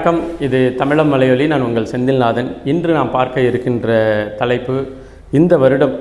வணக்கம். இது தமிழம் மலையொலி. நான் உங்கள் செந்தில்நாதன். இன்று நாம் பார்க்க இருக்கின்ற தலைப்பு, இந்த வருடம்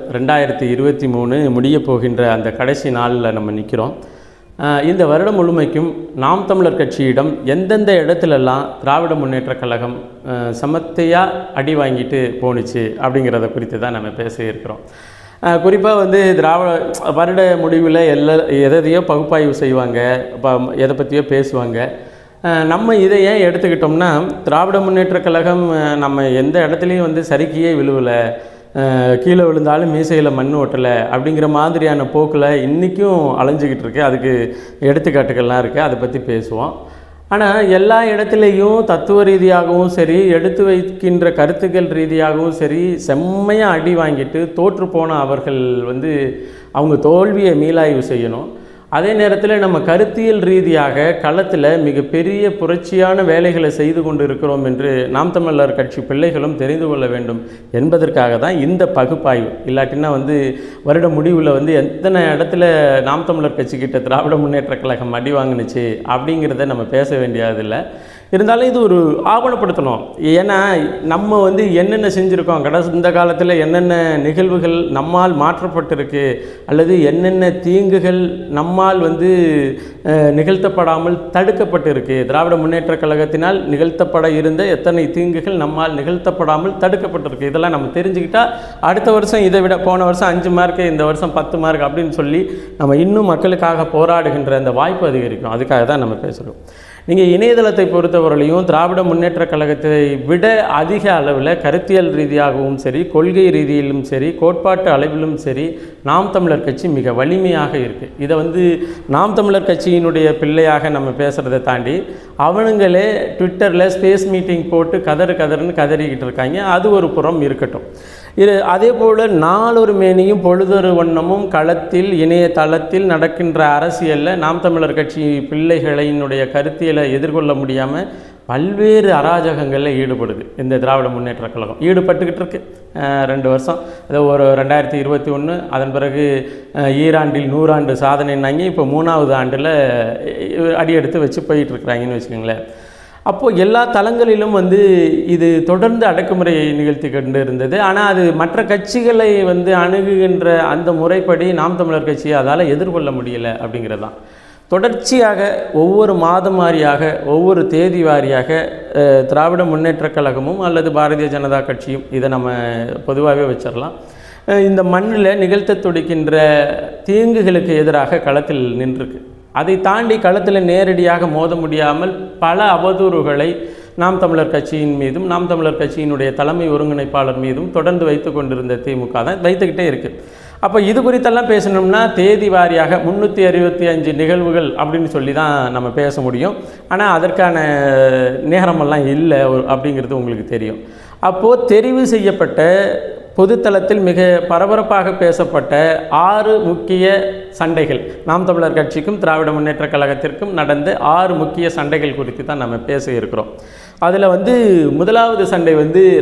2023 முடியப் போகின்ற அந்த கடைசி நாளில் நம்ம நிற்கிறோம். இந்த வருடம் முழுமைக்கும் நாம் தமிழர் கட்சியிடம் எந்தெந்த இடத்துலெல்லாம் திராவிட முன்னேற்றக் கழகம் சமத்தையாக அடி வாங்கிட்டு போணுச்சு அப்படிங்கிறத குறித்து தான் நம்ம பேச இருக்கிறோம். குறிப்பாக வருட முடிவில் எதையோ பகுப்பாய்வு செய்வாங்க, எதை பற்றியோ பேசுவாங்க. நம்ம இதை ஏன் எடுத்துக்கிட்டோம்னா, திராவிட முன்னேற்றக் கழகம் நம்ம எந்த இடத்துலையும் சரிக்கியே விழுவலை, கீழே விழுந்தாலும் மீசையில் மண் ஓட்டலை அப்படிங்கிற மாதிரியான போக்கில் இன்றைக்கும் அலைஞ்சிக்கிட்டு இருக்குது. அதுக்கு எடுத்துக்காட்டுகள்லாம் இருக்குது, அதை பற்றி பேசுவோம். ஆனால் எல்லா இடத்துலையும் தத்துவ ரீதியாகவும் சரி, எடுத்து வைக்கின்ற கருத்துக்கள் ரீதியாகவும் சரி, செம்மையாக அடி வாங்கிட்டு தோற்று போன அவர்கள் அவங்க தோல்வியை மீளாய்வு செய்யணும். அதே நேரத்தில் நம்ம கருத்தியல் ரீதியாக களத்தில் மிகப்பெரிய புரட்சியான வேலைகளை செய்து கொண்டு இருக்கிறோம் என்று நாம் தமிழர் கட்சி பிள்ளைகளும் தெரிந்து கொள்ள வேண்டும் என்பதற்காக தான் இந்த பகுப்பாய்வு. இல்லாட்டினா வருட முடிவில் எத்தனை இடத்துல நாம் தமிழர் கட்சிக்கிட்ட திராவிட முன்னேற்றக் கழகம் அடி வாங்கினுச்சு அப்படிங்கிறத நம்ம பேச வேண்டியதில்லை. இருந்தாலும் இது ஒரு ஆவணப்படுத்தணும். ஏன்னா நம்ம என்னென்ன செஞ்சுருக்கோம், இந்த காலத்தில் என்னென்ன நிகழ்வுகள் நம்மால் மாற்றப்பட்டிருக்கு, அல்லது என்னென்ன தீங்குகள் நம்மால் நிகழ்த்தப்படாமல் தடுக்கப்பட்டிருக்கு, திராவிட முன்னேற்றக் கழகத்தினால் நிகழ்த்தப்பட இருந்த எத்தனை தீங்குகள் நம்மால் நிகழ்த்தப்படாமல் தடுக்கப்பட்டிருக்கு, இதெல்லாம் நம்ம தெரிஞ்சுக்கிட்டால் அடுத்த வருஷம் இதை விட போன வருஷம் 5 மார்க்கு, இந்த வருஷம் 10 மார்க் அப்படின்னு சொல்லி நம்ம இன்னும் மக்களுக்காக போராடுகின்ற அந்த வாய்ப்பு அதிகரிக்கும். அதுக்காக தான் நம்ம பேசுகிறோம். நீங்கள் இணையதளத்தை பொறுத்தவரையிலையும் திராவிட முன்னேற்றக் கழகத்தை விட அதிக அளவில் கருத்தியல் ரீதியாகவும் சரி, கொள்கை ரீதியிலும் சரி, கோட்பாட்டு அளவிலும் சரி, நாம் தமிழர் கட்சி மிக வலிமையாக இருக்குது. இதை நாம் தமிழர் கட்சியினுடைய பிள்ளையாக நம்ம பேசுகிறத தாண்டி அவனுங்களே ட்விட்டரில் ஸ்பேஸ் மீட்டிங் போட்டு கதறுன்னு கதறிக்கிட்டு இருக்காங்க. அது ஒரு புறம் இருக்கட்டும். அதே போல் நாளொரு மேனியும் பொழுதொரு வண்ணமும் களத்தில் இணையதளத்தில் நடக்கின்ற அரசியலில் நாம் தமிழர் கட்சி பிள்ளைகளினுடைய கருத்தியலை எதிர்கொள்ள முடியாமல் பல்வேறு அராஜகங்களில் ஈடுபடுது இந்த திராவிட முன்னேற்றக் கழகம். ஈடுபட்டுக்கிட்டு இருக்கு 2 வருஷம். அது ஒரு 2021, அதன் பிறகு ஈராண்டில் 100 ஆண்டு சாதனைன்னாங்க. இப்போ 3வது ஆண்டில் அடியெடுத்து வச்சு போயிட்டுருக்குறாங்கன்னு வச்சுக்கோங்களேன். அப்போது எல்லா தளங்களிலும் இது தொடர்ந்து அடக்குமுறையை நிகழ்த்தி கொண்டு இருந்தது. ஆனால் அது மற்ற கட்சிகளை அணுகுகின்ற அந்த முறைப்படி நாம் தமிழர் கட்சியை அதால் எதிர்கொள்ள முடியலை அப்படிங்கிறது தான். தொடர்ச்சியாக ஒவ்வொரு மாதம் வாரியாக, ஒவ்வொரு தேதி வாரியாக திராவிட முன்னேற்றக் கழகமும் அல்லது பாரதிய ஜனதா கட்சியும், இதை நம்ம பொதுவாகவே வச்சிடலாம், இந்த மண்ணில் நிகழ்த்த துடிக்கின்ற தீங்குகளுக்கு எதிராக களத்தில் நின்றுருக்கு. அதை தாண்டி களத்தில் நேரடியாக மோத முடியாமல் பல அவதூறுகளை நாம் தமிழர் கட்சியின் மீதும் நாம் தமிழர் கட்சியினுடைய தலைமை ஒருங்கிணைப்பாளர் மீதும் தொடர்ந்து வைத்து கொண்டிருந்த திமுக தான் வைத்துக்கிட்டே இருக்குது. அப்போ இது குறித்தெல்லாம் பேசணும்னா தேதி வாரியாக 365 நிகழ்வுகள் அப்படின்னு சொல்லி தான் நம்ம பேச முடியும். ஆனால் அதற்கான நேரமெல்லாம் இல்லை அப்படிங்கிறது உங்களுக்கு தெரியும். அப்போது தெரிவு செய்யப்பட்ட பொதுத்தளத்தில் மிக பரபரப்பாக பேசப்பட்ட 6 முக்கிய சண்டைகள், நாம் தமிழர் கட்சிக்கும் திராவிட முன்னேற்றக் கழகத்திற்கும் நடந்த 6 முக்கிய சண்டைகள் குறித்து தான் நம்ம பேச இருக்கிறோம். அதில் முதலாவது சண்டை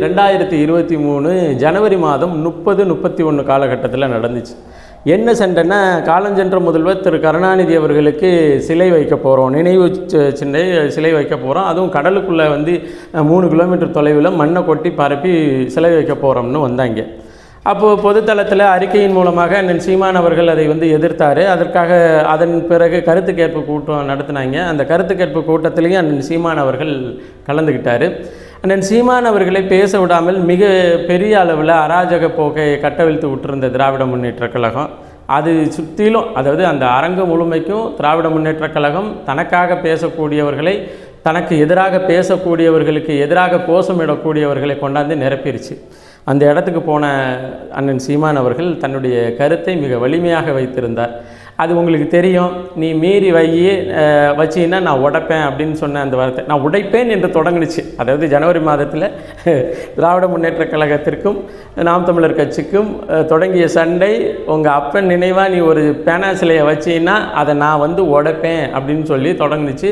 2023 ஜனவரி மாதம் 30-31 காலகட்டத்தில் நடந்துச்சு. என்ன சண்டைன்னா, காலஞ்சென்ற முதல்வர் திரு கருணாநிதி அவர்களுக்கு சிலை வைக்க போகிறோம், நினைவு சிலை வைக்க போகிறோம், அதுவும் கடலுக்குள்ளே 3 கிலோமீட்டர் தொலைவில் மண்ணை கொட்டி பரப்பி சிலை வைக்க போகிறோம்னு வந்தாங்க. அப்போது பொதுத்தளத்தில் அறிக்கையின் மூலமாக அண்ணன் சீமான் அவர்கள் அதை எதிர்த்தார். அதன் பிறகு கருத்து கேட்பு கூட்டம் நடத்தினாங்க. அந்த கருத்து கேட்பு கூட்டத்திலையும் அண்ணன் சீமான் அவர்கள் கலந்துக்கிட்டார். அண்ணன் சீமான் அவர்களை பேச விடாமல் மிக பெரிய அளவில் அராஜக போக்கை கட்டவிழ்த்து விட்டிருந்த திராவிட முன்னேற்றக் கழகம், அது சுற்றிலும், அதாவது அந்த அரங்கு முழுமைக்கும் திராவிட முன்னேற்றக் கழகம் தனக்காக பேசக்கூடியவர்களை, தனக்கு எதிராக பேசக்கூடியவர்களுக்கு எதிராக கோஷமிடக்கூடியவர்களை கொண்டாந்து நிரப்பிடுச்சு. அந்த இடத்துக்கு போன அண்ணன் சீமான் அவர்கள் தன்னுடைய கருத்தை மிக வலிமையாக வைத்திருந்தார். அது உங்களுக்கு தெரியும். நீ மீறி வச்சின்னா நான் உடைப்பேன் அப்படின்னு சொன்ன அந்த வார்த்தை நான் உடைப்பேன் என்று தொடங்குனுச்சு. அதாவது ஜனவரி மாதத்தில் திராவிட முன்னேற்றக் கழகத்திற்கும் நாம் தமிழர் கட்சிக்கும் தொடங்கிய சண்டை, உங்கள் அப்பன் நினைவாக நீ ஒரு பேனா சிலையை வச்சின்னா அதை நான் உடைப்பேன் அப்படின்னு சொல்லி தொடங்குனுச்சு.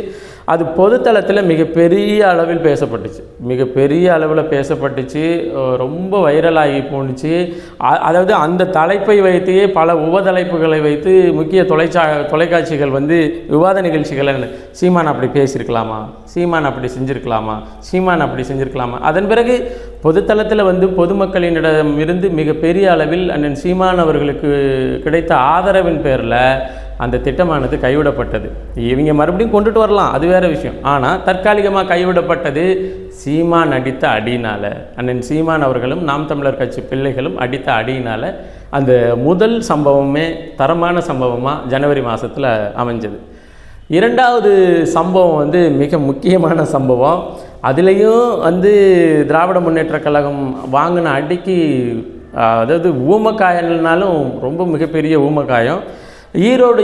அது பொதுத்தளத்தில் மிகப்பெரிய அளவில் பேசப்பட்டுச்சு, மிகப்பெரிய அளவில் பேசப்பட்டுச்சு, ரொம்ப வைரலாகி போணுச்சு. அதாவது அந்த தலைப்பை வைத்தே பல உபதலைப்புகளை வைத்து முக்கிய தொலைக்காட்சிகள் வந்து விவாத நிகழ்ச்சிகளை, சீமான் அப்படி பேசியிருக்கலாமா, சீமான் அப்படி செஞ்சுருக்கலாமா, சீமான் அப்படி செஞ்சுருக்கலாமா. அதன் பிறகு பொதுத்தளத்தில் வந்து பொதுமக்களினிடம் இருந்து மிகப்பெரிய அளவில் அண்ணன் சீமான் அவர்களுக்கு கிடைத்த ஆதரவின் பேரில் அந்த திட்டமானது கைவிடப்பட்டது. இவங்க மறுபடியும் கொண்டுட்டு வரலாம், அது வேறு விஷயம். ஆனால் தற்காலிகமாக கைவிடப்பட்டது சீமான் அடித்த அடியினால். அண்ணன் சீமான் அவர்களும் நாம் தமிழர் கட்சி பிள்ளைகளும் அடித்த அடியினால் அந்த முதல் சம்பவமே தரமான சம்பவமாக ஜனவரி மாதத்தில் அமைஞ்சது. இரண்டாவது சம்பவம் வந்து மிக முக்கியமான சம்பவம். அதுலேயும் வந்து திராவிட முன்னேற்றக் கழகம் வாங்கின அடிக்கு, அதாவது ஊமக்காயல்னாலும் ரொம்ப மிகப்பெரிய ஊமக்காயம், ஈரோடு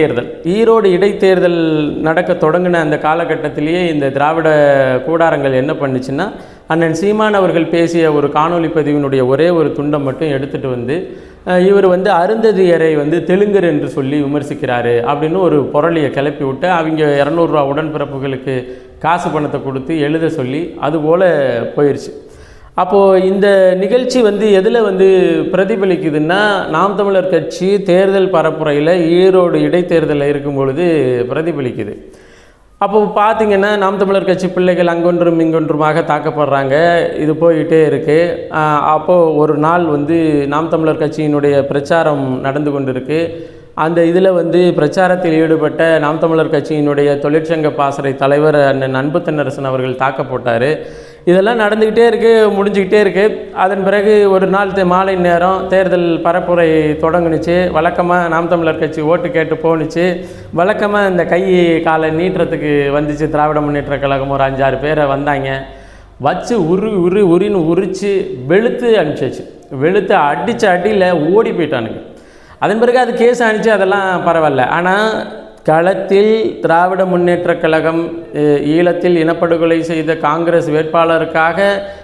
இடைத்தேர்தல் நடக்க தொடங்கின அந்த காலகட்டத்திலேயே இந்த திராவிட கூடாரங்கள் என்ன பண்ணுச்சுன்னா, அண்ணன் சீமான் அவர்கள் பேசிய ஒரு காணொலி பதிவினுடைய ஒரே ஒரு துண்டை மட்டும் எடுத்துகிட்டு வந்து இவர் வந்து அருந்ததியரை வந்து தெலுங்கர் என்று சொல்லி விமர்சிக்கிறாரு அப்படின்னு ஒரு புரளியை கிளப்பி விட்டு அவங்க 200 ரூபா உடன்பிறப்புகளுக்கு காசு பணத்தை கொடுத்து எழுத சொல்லி அதுபோல் போயிடுச்சு. அப்போது இந்த நிகழ்ச்சி வந்து எதில் வந்து பிரதிபலிக்குதுன்னா, நாம் தமிழர் கட்சி தேர்தல் பரப்புரையில் ஈரோடு இடைத்தேர்தலில் இருக்கும் பொழுது பிரதிபலிக்குது. அப்போது பார்த்திங்கன்னா நாம் தமிழர் கட்சி பிள்ளைகள் அங்கொன்றும் இங்கொன்றுமாக தாக்கப்படுறாங்க, இது போய்கிட்டே இருக்குது. அப்போது ஒரு நாள் வந்து நாம் தமிழர் கட்சியினுடைய பிரச்சாரம் நடந்து கொண்டு இருக்குது. அந்த இதில் வந்து பிரச்சாரத்தில் ஈடுபட்ட நாம் தமிழர் கட்சியினுடைய தொழிற்சங்க பாசறை தலைவர் அண்ணன் அன்பு தென்னரசன் அவர்கள் தாக்கப்பட்டார். இதெல்லாம் நடந்துக்கிட்டே இருக்குது, முடிஞ்சுக்கிட்டே இருக்குது. அதன் பிறகு ஒரு நாள் மாலை நேரம் தேர்தல் பரப்புரை தொடங்குனுச்சு. வழக்கமாக நாம் தமிழர் கட்சி ஓட்டு கேட்டு போணுச்சு. வழக்கமாக இந்த கை காலை நீட்டுறதுக்கு வந்துச்சு திராவிட முன்னேற்ற கழகம். ஒரு 5-6 பேரை வந்தாங்க, வச்சு உரின்னு உரித்து வெளுத்து அனுப்பிச்சாச்சு. வெளுத்து அடித்த அடியில் ஓடி போயிட்டானுங்க. அதன் பிறகு அது கேஸ் அனுப்பிச்சு, அதெல்லாம் பரவாயில்ல. ஆனால் களத்தில் திராவிட முன்னேற்றக் கழகம் ஈழத்தில் இனப்படுகொலை செய்த காங்கிரஸ் வேட்பாளருக்காக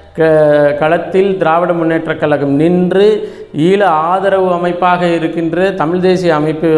களத்தில் திராவிட முன்னேற்றக் கழகம் நின்று ஈழ ஆதரவு அமைப்பாக இருக்கின்ற தமிழ் தேசிய அமைப்பு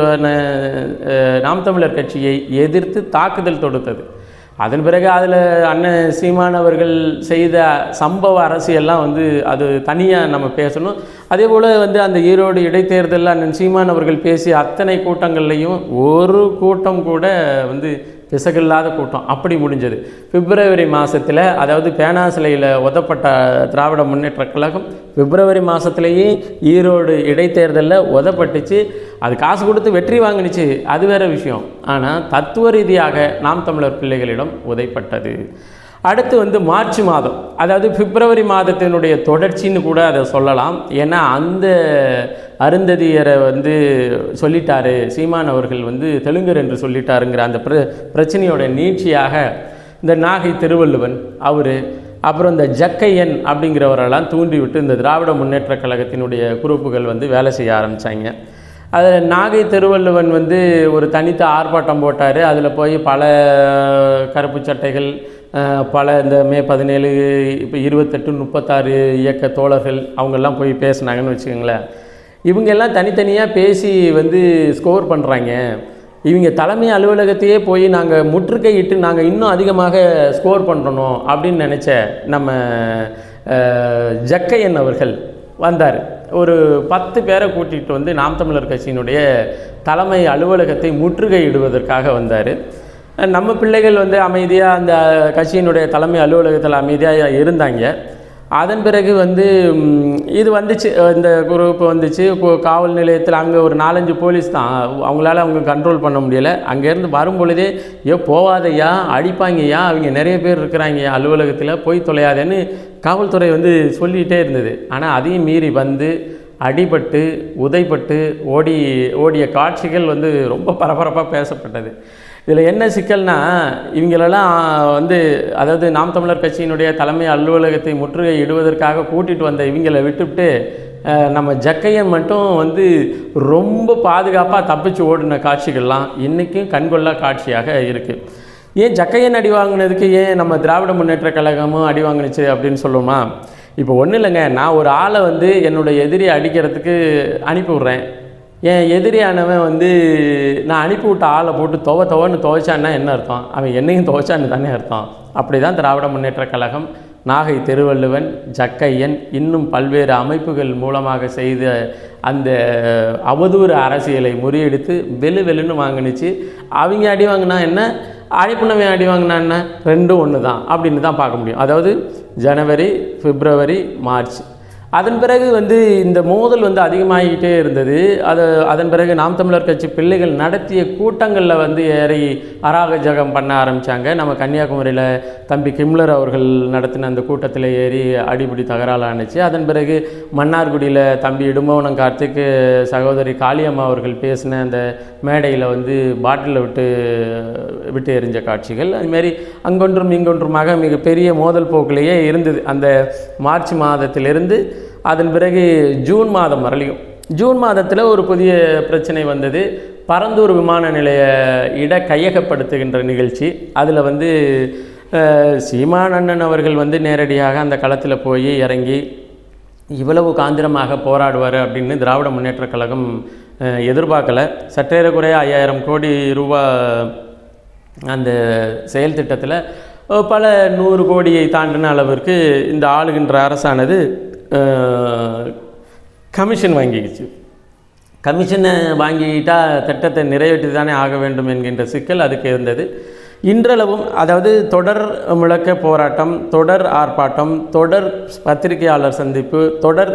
நாம் தமிழர் கட்சியை எதிர்த்து தாக்குதல் தொடுத்தது. அதன் பிறகு அதில் அண்ணன் சீமான் அவர்கள் செய்த சம்பவ அரசியெல்லாம் வந்து அது தனியாக நம்ம பேசணும். அதே போல் வந்து அந்த ஈரோடு இடைத்தேர்தலில் அண்ணன் சீமான் அவர்கள் பேசிய அத்தனை கூட்டங்கள்லையும் ஒரு கூட்டம் கூட வந்து பிசகில்லாத கூட்டம், அப்படி முடிஞ்சது. பிப்ரவரி மாதத்தில், அதாவது பேனா சிலையில் உதப்பட்ட திராவிட முன்னேற்றக் கழகம் பிப்ரவரி மாதத்துலேயே ஈரோடு இடைத்தேர்தலில் உதப்பட்டுச்சு. அது காசு கொடுத்து வெற்றி வாங்கினுச்சு, அது வேறு விஷயம். ஆனால் தத்துவ ரீதியாக நாம் தமிழர் பிள்ளைகளிடம் உதைப்பட்டது. அடுத்து வந்து மார்ச் மாதம், அதாவது பிப்ரவரி மாதத்தினுடைய தொடர்ச்சின்னு கூட அதை சொல்லலாம். ஏன்னா அந்த அருந்ததியரை வந்து சொல்லிட்டாரு சீமான் அவர்கள் வந்து தெலுங்கர் என்று சொல்லிட்டாருங்கிற அந்த பிரச்சனையோட நீட்சியாக இந்த நாகை திருவள்ளுவன் அவர், அப்புறம் இந்த ஜக்கையன் அப்படிங்கிறவரெல்லாம் தூண்டிவிட்டு இந்த திராவிட முன்னேற்ற கழகத்தினுடைய குரூப்புகள் வந்து வேலை செய்ய ஆரம்பித்தாங்க. அதில் நாகை திருவள்ளுவன் வந்து ஒரு தனித்த ஆர்ப்பாட்டம் போட்டார். அதில் போய் பல கருப்பு சட்டைகள், பல இந்த மே 17, இப்போ 28, 36 இயக்க தோழர்கள் அவங்கெல்லாம் போய் பேசினாங்கன்னு வச்சுக்கோங்களேன். இவங்கெல்லாம் தனித்தனியாக பேசி வந்து ஸ்கோர் பண்ணுறாங்க. இவங்க தலைமை அலுவலகத்தையே போய் நாங்கள் முற்றுகையிட்டு நாங்கள் இன்னும் அதிகமாக ஸ்கோர் பண்ணணும் அப்படின்னு நினச்ச நம்ம ஜக்கையன் அவர்கள் வந்தார். ஒரு 10 பேரை கூட்டிகிட்டு வந்து நாம் தமிழர் கட்சியினுடைய தலைமை அலுவலகத்தை முற்றுகையிடுவதற்காக வந்தார். நம்ம பிள்ளைகள் வந்து அமைதியாக அந்த கட்சியினுடைய தலைமை அலுவலகத்தில் அமைதியாக இருந்தாங்க. அதன் பிறகு வந்து இது வந்துச்சு, இந்த குரூப் வந்துச்சு. காவல் நிலையத்தில் அங்கே ஒரு 4-5 போலீஸ் தான், அவங்களால அவங்க கண்ட்ரோல் பண்ண முடியலை. அங்கேருந்து வரும் பொழுதே போவாதையா, அடிப்பாங்கய்யா, அவங்க நிறைய பேர் இருக்கிறாங்க அலுவலகத்தில், போய் தொலையாதேன்னு காவல்துறை வந்து சொல்லிகிட்டே இருந்தது. ஆனால் அதையும் மீறி வந்து அடிபட்டு உதைப்பட்டு ஓடிய காட்சிகள் வந்து ரொம்ப பரபரப்பாக பேசப்பட்டது. இதில் என்ன சிக்கல்னா, இவங்களெல்லாம் வந்து அதாவது நாம் தமிழர் கட்சியினுடைய தலைமை அலுவலகத்தை முற்றுகை இடுவதற்காக கூட்டிகிட்டு வந்த இவங்களை விட்டுவிட்டு நம்ம ஜக்கையன் மட்டும் வந்து ரொம்ப பாதுகாப்பாக தப்பிச்சு ஓடின காட்சிகள்லாம் இன்றைக்கும் கண்கொள்ளா காட்சியாக இருக்குது. ஏன் ஜக்கையன் அடி வாங்கினதுக்கு ஏன் நம்ம திராவிட முன்னேற்ற கழகமும் அடி வாங்கினுச்சு அப்படின்னு சொல்லுவோமா? இப்போ ஒன்றும் இல்லைங்க, நான் ஒரு ஆளை வந்து என்னுடைய எதிரியை அடிக்கிறதுக்கு அனுப்பி விட்றேன். என் எதிரியானவன் வந்து நான் அனுப்பி விட்ட ஆளை போட்டு துவன்னு துவைச்சான்னா என்ன அர்த்தம்? அவன் என்னையும் துவைச்சான்னு தானே அர்த்தம். அப்படி தான் திராவிட முன்னேற்றக் கழகம், நாகை திருவள்ளுவன், ஜக்கையன், இன்னும் பல்வேறு அமைப்புகள் மூலமாக செய்த அந்த அவதூறு அரசியலை முறியடித்து வெளுன்னு வாங்கினுச்சு. அவங்க அடி வாங்கினா என்ன, அனுப்புனவன் அடி வாங்கினா என்ன, ரெண்டும் ஒன்று தான் அப்படின்னு தான் பார்க்க முடியும். அதாவது ஜனவரி, பிப்ரவரி, மார்ச். அதன் பிறகு வந்து இந்த மோதல் வந்து அதிகமாகிக்கிட்டே இருந்தது. அதன் பிறகு நாம் தமிழர் கட்சி பிள்ளைகள் நடத்திய கூட்டங்களில் வந்து ஏறி அராஜகம் பண்ண ஆரம்பித்தாங்க. நம்ம கன்னியாகுமரியில் தம்பி கிம்லர் அவர்கள் நடத்தின அந்த கூட்டத்தில் ஏறி அடிபிடி தகராறு ஆணுச்சு. அதன் பிறகு மன்னார்குடியில் தம்பி இடும்பவனம் கார்த்திக், சகோதரி காளியம்மா அவர்கள் பேசின அந்த மேடையில் வந்து பாட்டிலில் விட்டு எறிஞ்ச காட்சிகள், அதுமாரி அங்கொன்றும் இங்கொன்றுமாக மிகப்பெரிய மோதல் போக்கிலேயே இருந்தது அந்த மார்ச் மாதத்திலிருந்து. அதன் பிறகு ஜூன் மாதம் வரலையும், ஜூன் மாதத்தில் ஒரு புதிய பிரச்சனை வந்தது. பரந்தூர் விமான நிலைய கையகப்படுத்துகின்ற நிகழ்ச்சி. அதில் வந்து சீமான் அண்ணன் அவர்கள் வந்து நேரடியாக அந்த களத்தில் போய் இறங்கி இவ்வளவு காந்திரமாக போராடுவார் அப்படின்னு திராவிட முன்னேற்றக் கழகம் எதிர்பார்க்கலை. சற்றேறக்குறைய 5000 கோடி ரூபா அந்த செயல் திட்டத்தில் பல 100 கோடியை தாண்டின அளவிற்கு இந்த ஆளுகின்ற அரசானது கமிஷன் வாங்கிக்கிச்சு. கமிஷனை வாங்கிட்டால் திட்டத்தை நிறைவேற்றி தானே ஆக வேண்டும் என்கின்ற சிக்கல் அதுக்கு இருந்தது. இன்றளவும் அதாவது தொடர் முழக்க போராட்டம், தொடர் ஆர்ப்பாட்டம், தொடர் பத்திரிகையாளர் சந்திப்பு, தொடர்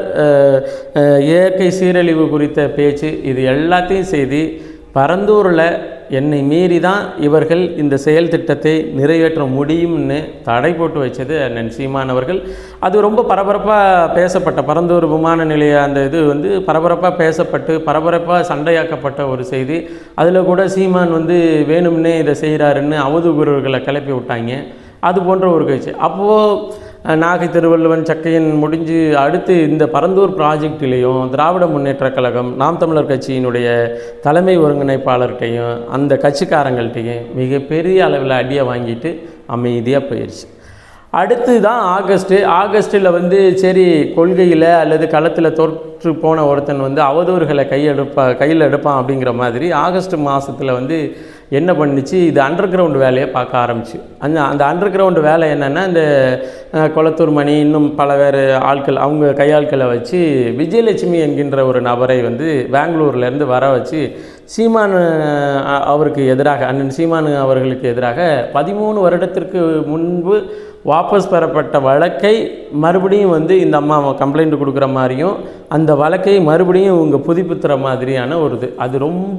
இயற்கை சீரழிவு குறித்த பேச்சு, இது எல்லாத்தையும் செய்து பரந்தூரில் என்னை மீறி தான் இவர்கள் இந்த செயல் திட்டத்தை நிறைவேற்ற முடியும்னு தடை போட்டு வச்சது அண்ணன் சீமான் அவர்கள். அது ரொம்ப பரபரப்பாக பேசப்பட்ட பரந்தூர் விமான நிலைய அந்த இது வந்து பரபரப்பாக பேசப்பட்டு பரபரப்பாக சண்டையாக்கப்பட்ட ஒரு செய்தி. அதில் கூட சீமான் வந்து வேணும்னே இதை செய்கிறாருன்னு அவதூறுகளை கிளப்பி விட்டாங்க. அது போன்ற ஒரு கட்சி. அப்போது நாகை திருவள்ளுவன், சக்கையன் முடிஞ்சு அடுத்து இந்த பரந்தூர் ப்ராஜெக்டிலையும் திராவிட முன்னேற்றக் கழகம், நாம் தமிழர் கட்சியினுடைய தலைமை ஒருங்கிணைப்பாளர்கிட்டையும் அந்த கட்சிக்காரங்கள்ட்டையும் மிகப்பெரிய அளவில் அடியை வாங்கிட்டு அமைதியாக போயிடுச்சு. அடுத்து தான் ஆகஸ்ட்டில் வந்து சரி கொள்கையில் அல்லது களத்தில் தோற்று போன ஒருத்தன் வந்து அவதூறுகளை கையில் எடுப்பான் அப்படிங்கிற மாதிரி ஆகஸ்ட் மாதத்தில் வந்து என்ன பண்ணிச்சு, இது அண்டர் கிரவுண்டு வேலையை பார்க்க ஆரம்பிச்சு. அந்த அண்டர் கிரவுண்டு வேலை என்னென்னா, இந்த கொளத்தூர் மணி இன்னும் பல வேறு ஆட்கள் அவங்க கையாட்களை வச்சு விஜயலட்சுமி என்கின்ற ஒரு நபரை வந்து பெங்களூர்லேருந்து வர வச்சு சீமான் அவருக்கு எதிராக, அண்ணன் சீமான் அவர்களுக்கு எதிராக 13 வருடத்திற்கு முன்பு வாபஸ் பெறப்பட்ட வழக்கை மறுபடியும் வந்து இந்த அம்மா கம்ப்ளைண்ட் கொடுக்குற மாதிரியும் அந்த வழக்கை மறுபடியும் இவங்க புதுப்பித்துற மாதிரியான ஒரு இது. அது ரொம்ப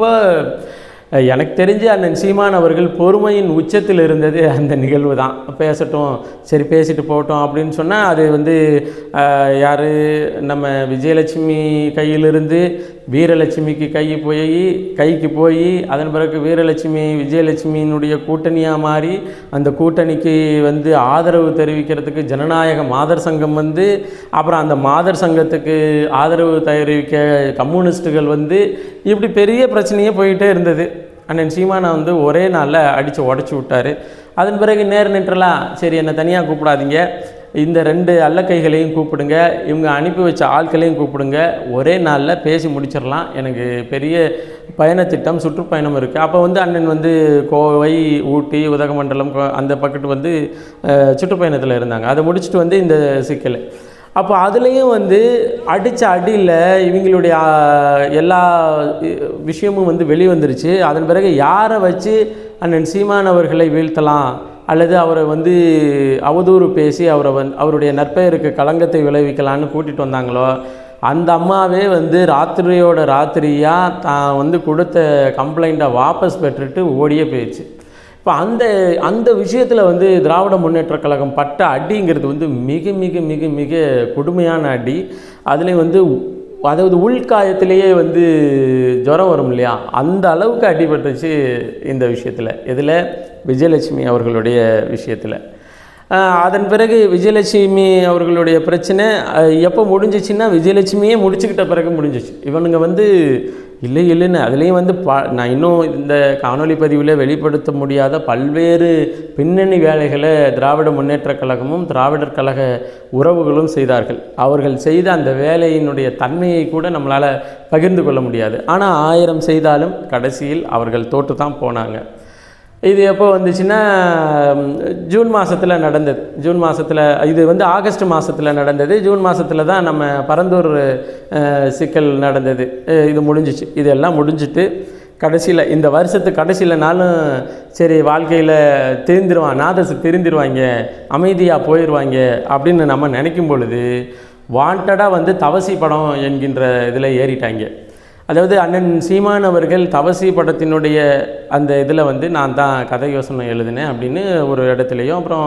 எனக்கு தெரிஞ்சு அண்ணன் சீமான் அவர்கள் பொறுமையின் உச்சத்தில் இருந்தது அந்த நிகழ்வு தான். பேசட்டும், சரி பேசிட்டு போகட்டும் அப்படின்னு சொன்னால் அது வந்து யார் நம்ம விஜயலட்சுமி கையிலிருந்து வீரலட்சுமிக்கு கைக்கு போய் அதன் பிறகு வீரலட்சுமி விஜயலட்சுமியினுடைய கூட்டணியாக மாறி அந்த கூட்டணிக்கு வந்து ஆதரவு தெரிவிக்கிறதுக்கு ஜனநாயக மாதர் சங்கம் வந்து, அப்புறம் அந்த மாதர் சங்கத்துக்கு ஆதரவு தெரிவிக்க கம்யூனிஸ்ட்டுகள் வந்து, இப்படி பெரிய பிரச்சனையே போயிட்டே இருந்தது. அண்ணன் சீமானை வந்து ஒரே நாளில் அடித்து உடச்சி விட்டார். அதன் பிறகு நின்றலாம், சரி என்னை தனியாக கூப்பிடாதீங்க, இந்த 2 அல்லக்கைகளையும் கூப்பிடுங்க, இவங்க அனுப்பி வச்ச ஆட்களையும் கூப்பிடுங்க, ஒரே நாளில் பேசி முடிச்சிடலாம், எனக்கு பெரிய பயணத்திட்டம் சுற்றுப்பயணம் இருக்குது. அப்போ வந்து அண்ணன் வந்து கோவை, ஊட்டி, உதகமண்டலம் அந்த பக்கத்து வந்து சுற்றுப்பயணத்தில் இருந்தாங்க. அதை முடிச்சுட்டு வந்து இந்த சிக்கல். அப்போ அதுலேயும் வந்து அடித்த அடியில் இவங்களுடைய எல்லா விஷயமும் வந்து வெளிவந்துருச்சு. அதன் பிறகு யாரை வச்சு அண்ணன் சீமான் அவர்களை வீழ்த்தலாம் அல்லது அவரை வந்து அவதூறு பேசி அவருடைய நற்பெயருக்கு களங்கத்தை விளைவிக்கலான்னு கூட்டிகிட்டு வந்தாங்களோ, அந்த அம்மாவே வந்து ராத்திரியோட ராத்திரியாக தான் வந்து கொடுத்த கம்ப்ளைண்ட்டை வாபஸ் பெற்றுட்டு ஓடியே போயிடுச்சு. இப்போ அந்த விஷயத்தில் வந்து திராவிட முன்னேற்றக் கழகம் பட்ட அடிங்கிறது வந்து மிக மிக மிக மிக கொடுமையான அடி. அதுலேயும் வந்து அதாவது உள்காயத்திலேயே வந்து ஜுரம் வரும் இல்லையா, அந்த அளவுக்கு அடிபட்டுச்சு இந்த விஷயத்தில். இதில் விஜயலட்சுமி அவர்களுடைய விஷயத்தில். அதன் பிறகு விஜயலட்சுமி அவர்களுடைய பிரச்சனை எப்போ முடிஞ்சிச்சின்னா, விஜயலட்சுமியே முடிச்சுக்கிட்ட பிறகு முடிஞ்சிச்சு. இவனுங்க வந்து இல்லைன்னு அதுலேயும் வந்து நான் இன்னும் இந்த காணொலி பதிவில் வெளிப்படுத்த முடியாத பல்வேறு பின்னணி வேலைகளை திராவிட முன்னேற்றக் கழகமும் திராவிடர் கழக உறவுகளும் செய்தார்கள். அவர்கள் செய்த அந்த வேலையினுடைய தன்மையை கூட நம்மளால் பகிர்ந்து கொள்ள முடியாது. ஆனால் 1000 செய்தாலும் கடைசியில் அவர்கள் தோற்று தான் போனாங்க. இது எப்போ வந்துச்சுன்னா ஜூன் மாதத்தில் நடந்தது. ஜூன் மாதத்தில் இது வந்து ஆகஸ்ட் மாதத்தில் நடந்தது. ஜூன் மாதத்தில் தான் நம்ம பரந்தூர் சிக்கல் நடந்தது. இது முடிஞ்சிச்சு. இதெல்லாம் முடிஞ்சிட்டு கடைசியில் இந்த வருஷத்து கடைசியில் நாளும் சரி வாழ்க்கையில் திருந்திருவாங்க, அமைதியாக போயிடுவாங்க அப்படின்னு நம்ம நினைக்கும் பொழுது வாண்டடாக வந்து தவசி படம் என்கின்ற இதில் ஏறிட்டாங்க. அதாவது அண்ணன் சீமான் அவர்கள் தவசி படத்தினுடைய அந்த இதில் வந்து நான் தான் கதை யோசனை எழுதினேன் அப்படின்னு ஒரு இடத்துலையும், அப்புறம்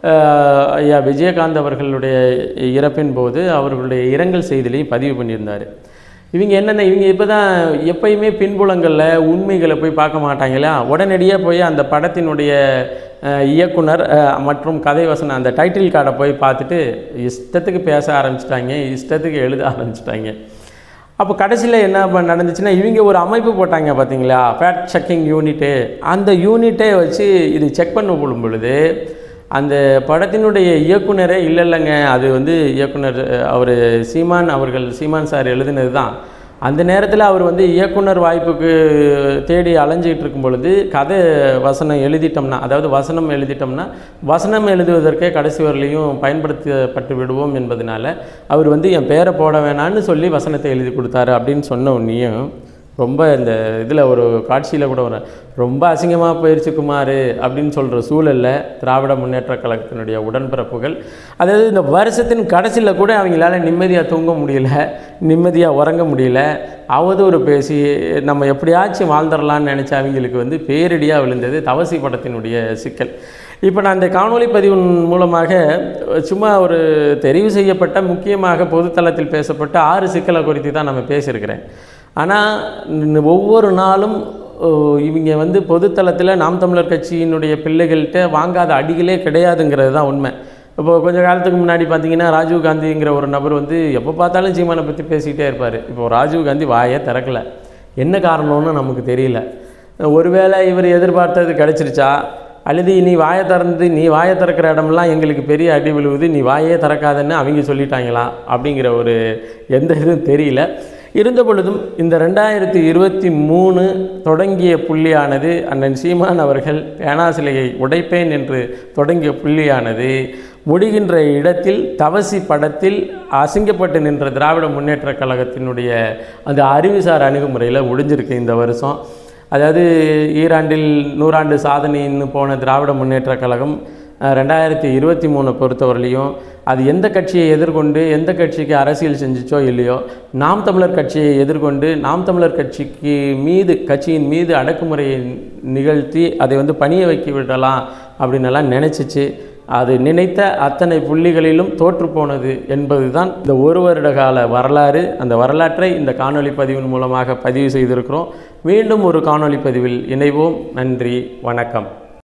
ஐயா விஜயகாந்த் அவர்களுடைய இறப்பின் போது அவர்களுடைய இரங்கல் செய்திலையும் பதிவு பண்ணியிருந்தார். இவங்க இப்போ தான் எப்பயுமே பின்புலங்களில் உண்மைகளை போய் பார்க்க மாட்டாங்களா, உடனடியாக போய் அந்த படத்தினுடைய இயக்குனர் மற்றும் கதை வசனம் அந்த டைட்டில் கார்டை போய் பார்த்துட்டு இஷ்டத்துக்கு பேச ஆரம்பிச்சிட்டாங்க, இஷ்டத்துக்கு எழுத ஆரம்பிச்சிட்டாங்க. அப்போ கடைசியில் என்ன நடந்துச்சுன்னா இவங்க ஒரு அமைப்பு போட்டாங்க பார்த்தீங்களா, ஃபேக்ட் செக்கிங் யூனிட்டு. அந்த யூனிட்டே வச்சு இது செக் பண்ண போடும் பொழுது அந்த படத்தினுடைய இயக்குனரே இல்லைங்க, அது வந்து இயக்குனர் அவர் சீமான் சார் எழுதினது தான். அந்த நேரத்தில் அவர் வந்து இயக்குனர் வாய்ப்புக்கு தேடி அலைஞ்சிக்கிட்டு இருக்கும் பொழுது கதை வசனம் எழுதிட்டோம்னா, அதாவது வசனம் எழுதிட்டோம்னா வசனம் எழுதுவதற்கே கடைசி வரலையும் பயன்படுத்தப்பட்டு விடுவோம் என்பதனால அவர் வந்து என் பேரை போட வேணான்னு சொல்லி வசனத்தை எழுதி கொடுத்தாரு அப்படின்னு சொன்ன உடனேயும் ரொம்ப இந்த இதில் ஒரு காட்சியில் கூட ரொம்ப அசிங்கமாக போயிடுச்சு குமார் அப்படின்னு சொல்கிற சூழலில் திராவிட முன்னேற்றக் கழகத்தினுடைய உடன்பிறப்புகள், அதாவது இந்த வருஷத்தின் கடைசியில் கூட அவங்களால நிம்மதியாக தூங்க முடியல, நிம்மதியாக உறங்க முடியல, அவதூறு பேசி நம்ம எப்படியாச்சும் வாழ்ந்துடலான்னு நினச்ச அவங்களுக்கு வந்து பேரிடியாக விழுந்தது தவசி படத்தினுடைய சிக்கல். இப்போ நான் இந்த காணொலி பதிவின் மூலமாக சும்மா ஒரு தெரிவு செய்யப்பட்ட முக்கியமாக பொதுத்தளத்தில் பேசப்பட்ட 6 சிக்கலை குறித்து தான் நம்ம பேசியிருக்கிறேன். ஆனால் ஒவ்வொரு நாளும் இவங்க வந்து பொதுத்தளத்தில் நாம் தமிழர் கட்சியினுடைய பிள்ளைகள்கிட்ட வாங்காத அடிகளே கிடையாதுங்கிறது தான் உண்மை. இப்போது கொஞ்சம் காலத்துக்கு முன்னாடி பார்த்தீங்கன்னா ராஜீவ்காந்திங்கிற ஒரு நபர் வந்து எப்போ பார்த்தாலும் சீமானை பற்றி பேசிக்கிட்டே இருப்பார். இப்போது ராஜீவ்காந்தி வாயே திறக்கலை, என்ன காரணம்னு நமக்கு தெரியல. ஒருவேளை இவர் எதிர்பார்த்தது கிடச்சிருச்சா, அல்லது நீ வாயை திறக்கிற இடமெல்லாம் எங்களுக்கு பெரிய அடி விழுவுது, நீ வாயே திறக்காதன்னு அவங்க சொல்லிட்டாங்களா அப்படிங்கிற ஒரு எந்த இதுவும் தெரியல. இருந்த பொழுதும் இந்த 2023 தொடங்கிய புள்ளியானது அண்ணன் சீமான் அவர்கள் பேனாசிலையை உடைப்பேன் என்று தொடங்கிய புள்ளியானது முடிகின்ற இடத்தில் தவசி படத்தில் அசிங்கப்பட்டு நின்ற திராவிட முன்னேற்றக் கழகத்தினுடைய அந்த அறிவுசார் அணுகுமுறையில் முடிஞ்சிருக்கு இந்த வருஷம். அதாவது ஈராண்டில் 100 ஆண்டு சாதனைன்னு போன திராவிட முன்னேற்றக் கழகம் 2023 பொறுத்தவரையிலையும் அது எந்த கட்சியை எதிர்கொண்டு எந்த கட்சிக்கு அரசியல் செஞ்சிச்சோ இல்லையோ, நாம் தமிழர் கட்சியை எதிர்கொண்டு நாம் தமிழர் கட்சியின் மீது அடக்குமுறையை நிகழ்த்தி அதை வந்து பணிய வைக்க விடலாம் அப்படின்னெல்லாம் நினச்சிச்சு. அது நினைத்த அத்தனை புள்ளிகளிலும் தோற்று போனது என்பது தான் இந்த 1 வருட கால வரலாறு. அந்த வரலாற்றை இந்த காணொலி பதிவின் மூலமாக பதிவு செய்திருக்கிறோம். மீண்டும் ஒரு காணொலி பதிவில் இணைவோம். நன்றி, வணக்கம்.